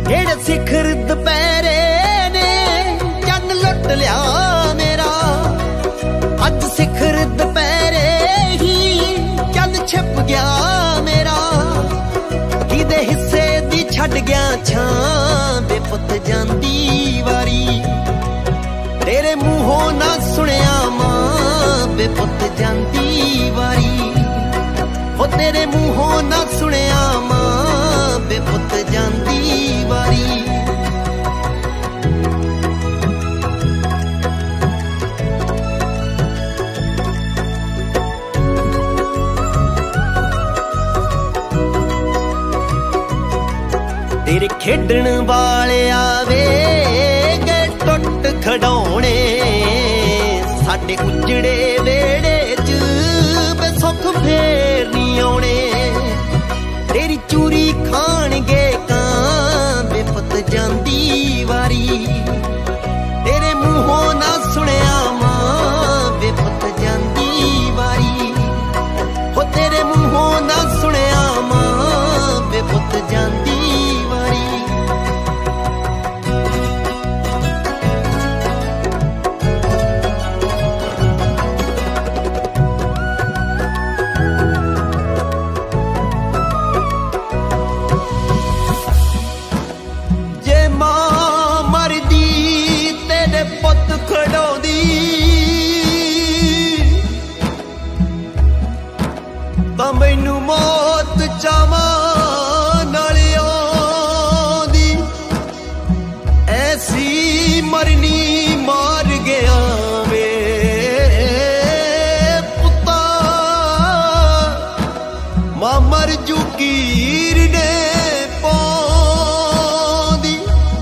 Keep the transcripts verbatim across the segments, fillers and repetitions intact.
जेड़े सिखर दुपहरे ने चन लुट लिया मेरा। अज सिखर दुपहरे ही चन छिप गया मेरा। किदे हिस्से दी छड़ गया छां बे पुत जांदी वारी। तेरे मुंहों ना सुनिया मां बे पुत जांदी वारी। वो तेरे मुंहों ना सुनिया मां बे पुत जांदी वारी। तेरे खेडण वाले आवे गए टुट खड़ौने। साडे उजड़े वेड़े च बेसुख फेर नहीं आउणे। तेरी चूरी खाणगे कां बे पुत जांदी वारी। तेरे मुंहों ना सुनिया मां बे पुत जांदी वारी। हो तेरे मुंहों ना सुनिया मां बे पुत जांदी वारी। जे मां मरदी तेरे पुत खड़ोंदी तां मैनू मौत चावां नाल आउंदी। ऐसी मरनी मार गया वे पुत्ता मां मर जुकीर ने पौंदी।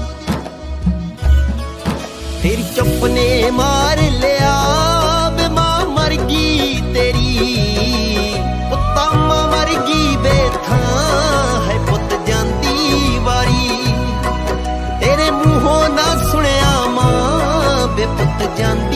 तेरी चुप ने मार लिया बे मां मर गई तेरी। पुत्ता मां मर गई बेथां है पुत जांदी वारी। तेरे मुंहों ना सुनिया मां बे पुत जांदी